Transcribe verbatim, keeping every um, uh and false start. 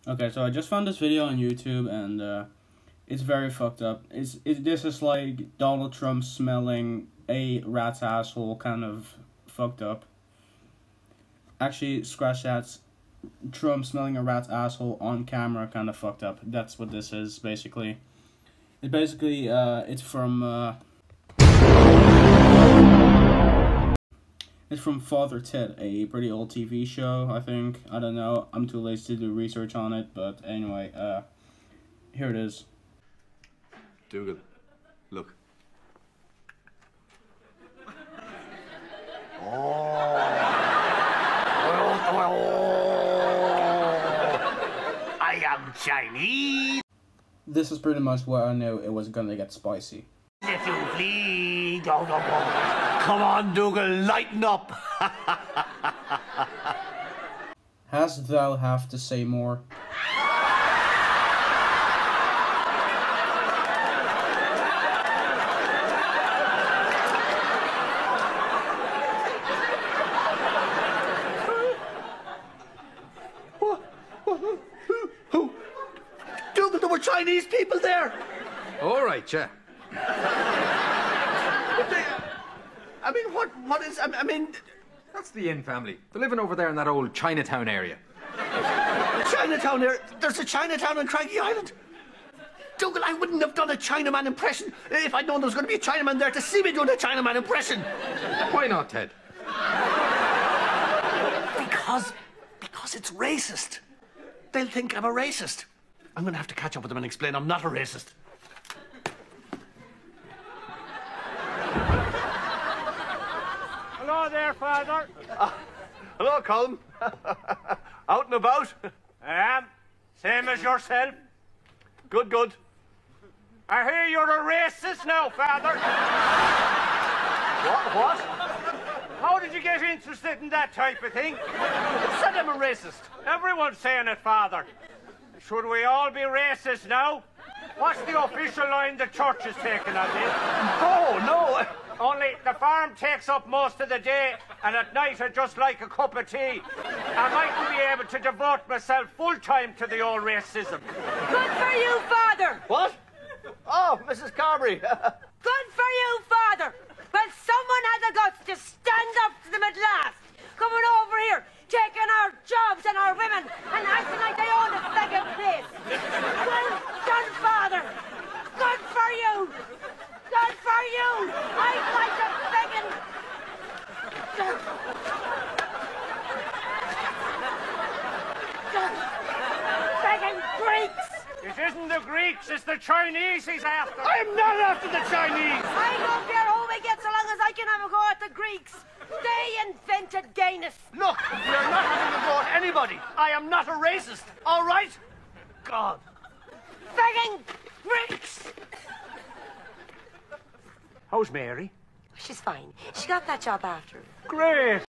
Okay, so I just found this video on YouTube, and uh, it's very fucked up. It's it, This is like Donald Trump smelling a rat's asshole, kind of fucked up. Actually, scratch that. Trump smelling a rat's asshole on camera, kind of fucked up. That's what this is, basically. It basically, uh, it's from, uh... It's from Father Ted, a pretty old T V show, I think. I don't know. I'm too lazy to do research on it, but anyway, uh... here it is. Dougal, look. Oh. I am Chinese. This is pretty much where I knew it was gonna get spicy. If you please. Oh, no, no. Come on, Dougal, lighten up. Hast thou have to say more? Dougal, there were Chinese people there. All right, yeah. But they, I mean, what, what is, I mean... That's the Yin family. They're living over there in that old Chinatown area. Chinatown there? There's a Chinatown on Craggy Island? Dougal, I wouldn't have done a Chinaman impression if I'd known there was going to be a Chinaman there to see me doing a Chinaman impression. Why not, Ted? Because, because it's racist. They'll think I'm a racist. I'm going to have to catch up with them and explain I'm not a racist. Hello there, Father. Uh, hello, Colm. Out and about? I am. Same as yourself. Good, good. I hear you're a racist now, Father. What? What? How did you get interested in that type of thing? Who said I'm a racist? Everyone's saying it, Father. Should we all be racist now? What's the official line the church is taking on this? Oh, no. Only the farm takes up most of the day, and at night I just like a cup of tea. I mightn't be able to devote myself full-time to the old racism. Good for you, Father! What? Oh, Missus Carberry. Good for you, Father! Well, someone had the guts to stand up to them at last. Coming over here, taking our jobs and our women, and acting like they own the second place. Well done, Father! Good for you! Good for you! I'd like to begging... begging Greeks! It isn't the Greeks, it's the Chinese he's after. I'm not after the Chinese! I don't care who we get so long as I can have a go at the Greeks. They invented gayness. Look, we're not having a go at anybody. I am not a racist, all right? God. Begging Greeks! How's Mary? She's fine. She got that job after. Great.